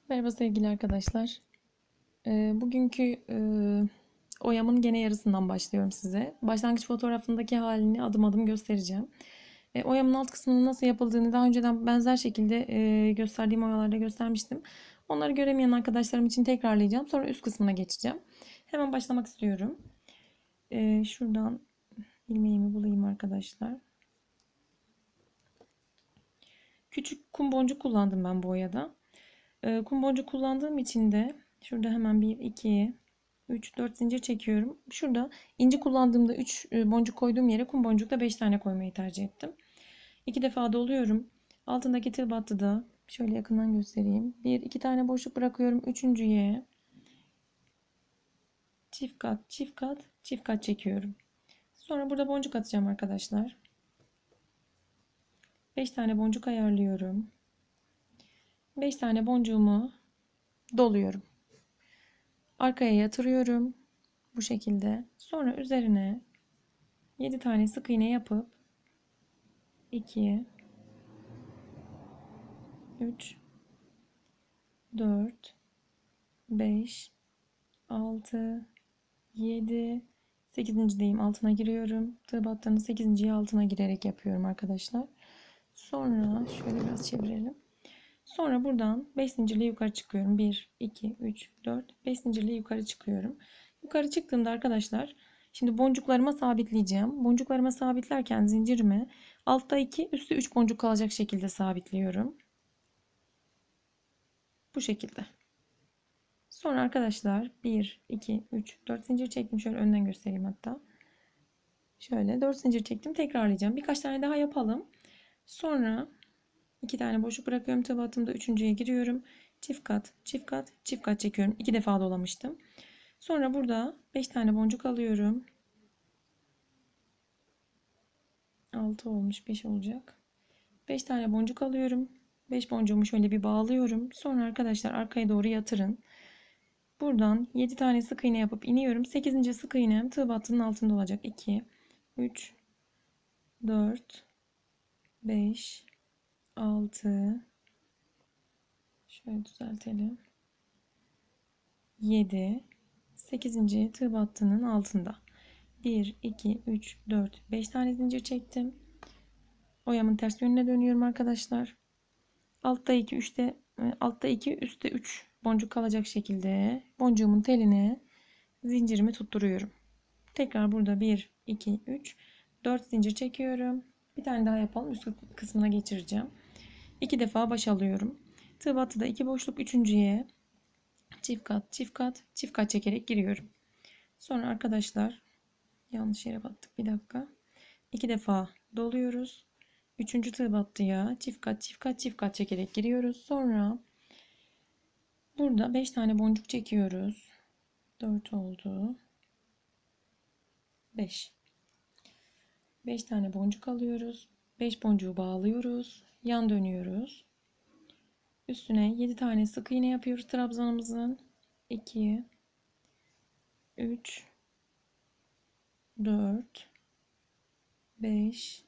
Merhaba sevgili arkadaşlar. Bugünkü oyamın gene yarısından başlıyorum size. Başlangıç fotoğrafındaki halini adım adım göstereceğim. Oyamın alt kısmının nasıl yapıldığını daha önceden benzer şekilde gösterdiğim oyalarda göstermiştim. Onları göremeyen arkadaşlarım için tekrarlayacağım. Sonra üst kısmına geçeceğim. Hemen başlamak istiyorum. Şuradan ilmeğimi bulayım arkadaşlar. Küçük kum boncuk kullandım ben bu oyada. Kum boncuk kullandığım için de şurada hemen 1, 2, 3, 4 zincir çekiyorum. Şurada inci kullandığımda 3 boncuk koyduğum yere kum boncukta 5 tane koymayı tercih ettim. 2 defa doluyorum. Altındaki tığ battıda şöyle yakından göstereyim. 1, 2 tane boşluk bırakıyorum. Üçüncüye çift kat, çift kat, çift kat çekiyorum. Sonra burada boncuk atacağım arkadaşlar. 5 tane boncuk ayarlıyorum. 5 tane boncuğumu doluyorum. Arkaya yatırıyorum. Bu şekilde. Sonra üzerine 7 tane sık iğne yapıp 2, 3, 4, 5, 6, 7, 8.deyim. Altına giriyorum. Tığ battığını 8.yi altına girerek yapıyorum arkadaşlar. Sonra şöyle biraz çevirelim. Sonra buradan 5 zincirle yukarı çıkıyorum. 1, 2, 3, 4, 5 zincirle yukarı çıkıyorum. Yukarı çıktığımda arkadaşlar şimdi boncuklarıma sabitleyeceğim. Boncuklarıma sabitlerken zincirimi altta 2, üstte 3 boncuk kalacak şekilde sabitliyorum. Bu şekilde. Sonra arkadaşlar 1, 2, 3, 4 zincir çektim. Şöyle önden göstereyim hatta. Şöyle 4 zincir çektim. Tekrarlayacağım. Birkaç tane daha yapalım. Sonra 2 tane boşluk bırakıyorum. Tığ battığımda üçüncüye giriyorum. Çift kat, çift kat, çift kat çekiyorum. 2 defa dolamıştım. Sonra burada 5 tane boncuk alıyorum. 6 olmuş, 5 olacak. 5 tane boncuk alıyorum. 5 boncuğumu şöyle bir bağlıyorum. Sonra arkadaşlar arkaya doğru yatırın. Buradan 7 tane sık iğne yapıp iniyorum. 8. sık iğnem tığ battının altında olacak. 2, 3, 4, 5, 6, şöyle düzeltelim. 7, 8. tığ battının altında. 1, 2, 3, 4, 5 tane zincir çektim. Oyamın ters yönüne dönüyorum arkadaşlar. Altta 2, altta 2, üstte 3 boncuk kalacak şekilde boncuğumun teline zincirimi tutturuyorum. Tekrar burada 1, 2, 3, 4 zincir çekiyorum. Bir tane daha yapalım. Üst kısmına geçireceğim. 2 defa baş alıyorum. Tığ battıda 2 boşluk, üçüncüye çift kat, çift kat, çift kat çekerek giriyorum. Sonra arkadaşlar yanlış yere battık. Bir dakika. 2 defa doluyoruz. Üçüncü tığ battıya çift kat, çift kat, çift kat çekerek giriyoruz. Sonra burada 5 tane boncuk çekiyoruz. 4 oldu. 5. 5 tane boncuk alıyoruz. 5 boncuğu bağlıyoruz. Yan dönüyoruz. Üstüne 7 tane sık iğne yapıyoruz trabzanımızın. 2, 3, 4, 5,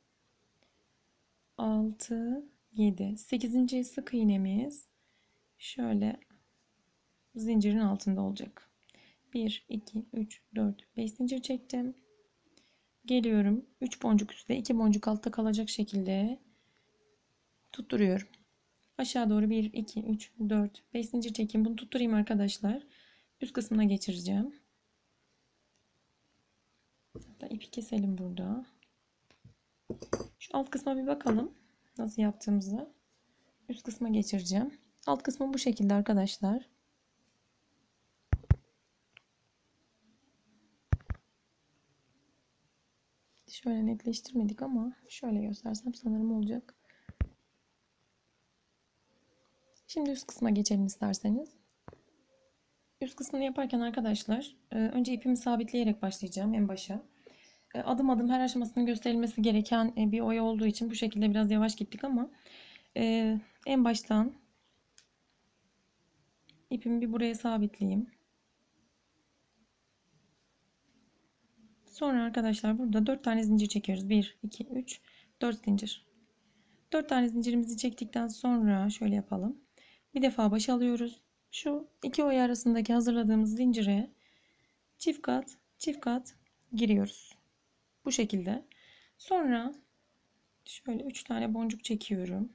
6, 7. 8. sık iğnemiz şöyle zincirin altında olacak. 1, 2, 3, 4, 5 zincir çektim. Geliyorum. 3 boncuk üstte, 2 boncuk altta kalacak şekilde tutturuyorum. Aşağı doğru 1, 2, 3, 4, 5 zincir çekeyim. Bunu tutturayım arkadaşlar. Üst kısmına geçireceğim. Hatta ipi keselim burada. Şu alt kısma bir bakalım. Nasıl yaptığımızı. Üst kısma geçireceğim. Alt kısmı bu şekilde arkadaşlar. Şöyle netleştirmedik ama şöyle göstersem sanırım olacak. Şimdi üst kısma geçelim isterseniz. Üst kısmını yaparken arkadaşlar önce ipimi sabitleyerek başlayacağım en başa. Adım adım her aşamasının gösterilmesi gereken bir oya olduğu için bu şekilde biraz yavaş gittik ama en baştan ipimi bir buraya sabitleyeyim. Sonra arkadaşlar burada 4 tane zincir çekiyoruz. 1, 2, 3, 4 zincir. 4 tane zincirimizi çektikten sonra şöyle yapalım. Bir defa baş alıyoruz. Şu iki oya arasındaki hazırladığımız zincire çift kat giriyoruz. Bu şekilde. Sonra şöyle 3 tane boncuk çekiyorum.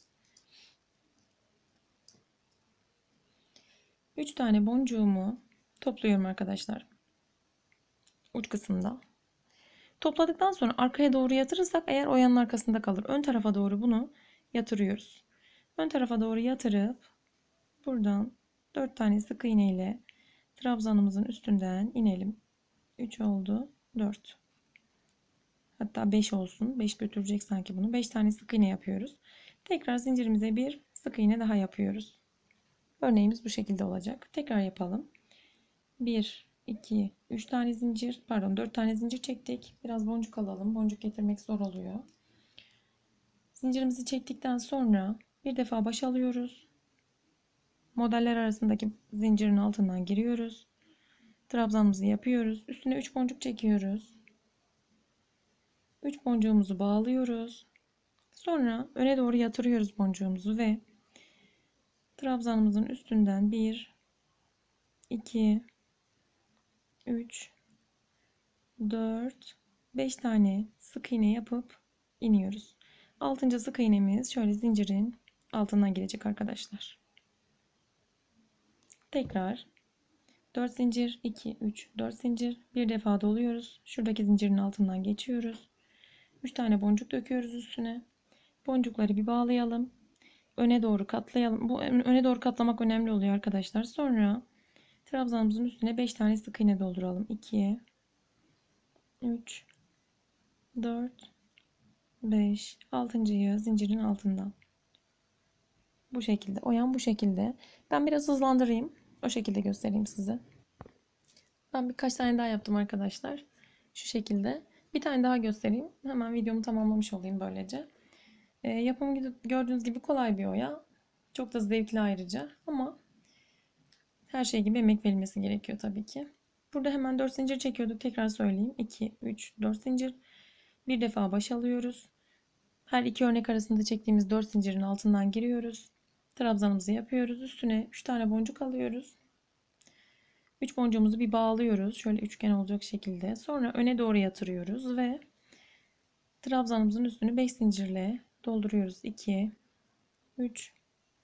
3 tane boncuğumu topluyorum arkadaşlar. Uç kısımda. Topladıktan sonra arkaya doğru yatırırsak eğer oyanın arkasında kalır. Ön tarafa doğru bunu yatırıyoruz. Ön tarafa doğru yatırıp buradan 4 tane sık iğne ile trabzanımızın üstünden inelim. 3 oldu. 4. Hatta 5 olsun. 5 götürecek sanki bunu. 5 tane sık iğne yapıyoruz. Tekrar zincirimize bir sık iğne daha yapıyoruz. Örneğimiz bu şekilde olacak. Tekrar yapalım. 1, 2, 3 tane zincir, pardon 4 tane zincir çektik. Biraz boncuk alalım. Boncuk getirmek zor oluyor. Zincirimizi çektikten sonra bir defa baş alıyoruz. Modeller arasındaki zincirin altından giriyoruz. Trabzanımızı yapıyoruz. Üstüne 3 boncuk çekiyoruz. 3 boncuğumuzu bağlıyoruz. Sonra öne doğru yatırıyoruz boncuğumuzu ve trabzanımızın üstünden 1, 2, 3, 4, 5 tane sık iğne yapıp iniyoruz. 6. sık iğnemiz şöyle zincirin altından girecek arkadaşlar. Tekrar 4 zincir, 2, 3, 4 zincir. Bir defa doluyoruz. Şuradaki zincirin altından geçiyoruz. 3 tane boncuk döküyoruz üstüne. Boncukları bir bağlayalım. Öne doğru katlayalım. Bu öne doğru katlamak önemli oluyor arkadaşlar. Sonra trabzanımızın üstüne 5 tane sık iğne dolduralım. 2, 3, 4, 5. 6.'yı zincirin altından. Bu şekilde. Oyan bu şekilde. Ben biraz hızlandırayım. O şekilde göstereyim size. Ben birkaç tane daha yaptım arkadaşlar. Şu şekilde. Bir tane daha göstereyim. Hemen videomu tamamlamış olayım böylece. Yapımı gördüğünüz gibi kolay bir oya. Çok da zevkli ayrıca. Ama her şey gibi emek verilmesi gerekiyor tabii ki. Burada hemen 4 zincir çekiyorduk. Tekrar söyleyeyim. 2, 3, 4 zincir. Bir defa baş alıyoruz. Her iki örnek arasında çektiğimiz 4 zincirin altından giriyoruz. Trabzanımızı yapıyoruz. Üstüne 3 tane boncuk alıyoruz. 3 boncuğumuzu bir bağlıyoruz. Şöyle üçgen olacak şekilde. Sonra öne doğru yatırıyoruz ve trabzanımızın üstünü 5 zincirle dolduruyoruz. 2, 3,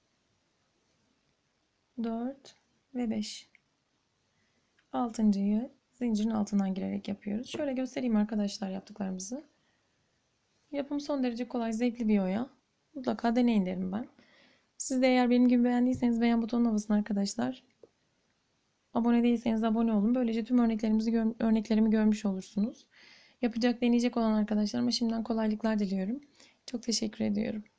4 ve 5. 6.'yı zincirin altından girerek yapıyoruz. Şöyle göstereyim arkadaşlar yaptıklarımızı. Yapım son derece kolay, zevkli bir oya. Mutlaka deneyin derim ben. Siz de eğer benim gibi beğendiyseniz beğen butonuna basın arkadaşlar. Abone değilseniz abone olun. Böylece tüm örneklerimi görmüş olursunuz. Yapacak, deneyecek olan arkadaşlarıma şimdiden kolaylıklar diliyorum. Çok teşekkür ediyorum.